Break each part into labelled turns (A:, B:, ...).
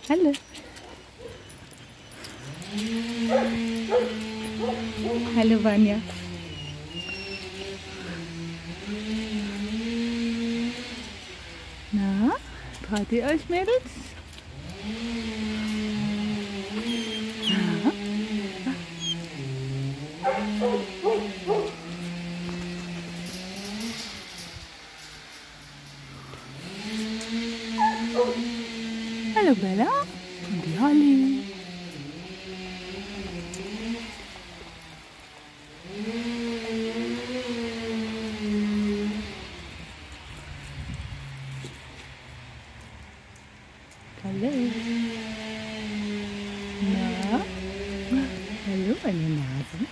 A: Hallo. Hallo Vanya. Na, traut ihr euch, Mädels? Ja. Hallo Bella und die Holly. Hallo. Na? Hallo, meine Nase.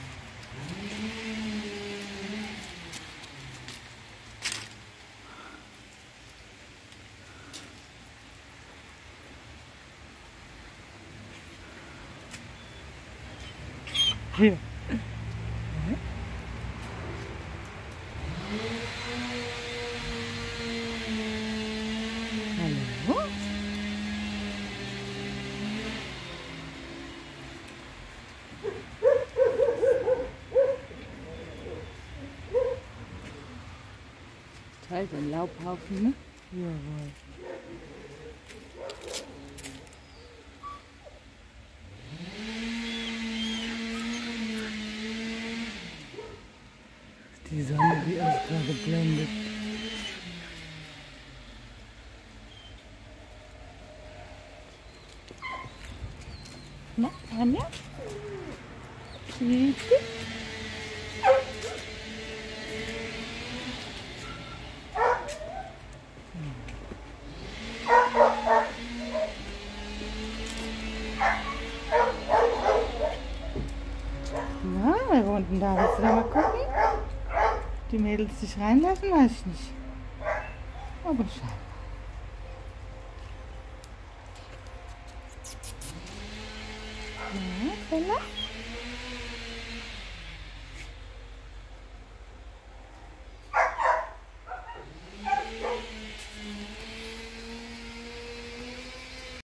A: Ja. Hallo? Toll, so ein Laubhaufen, ne? Jawohl. Die Sonne, die uns gerade blendet. Na, Anja? Tschüssi. Na, wer wohnt denn da? Willst du da mal gucken? Die Mädels dich reinlassen, weiß ich nicht. Aber schade. Ja, Bella?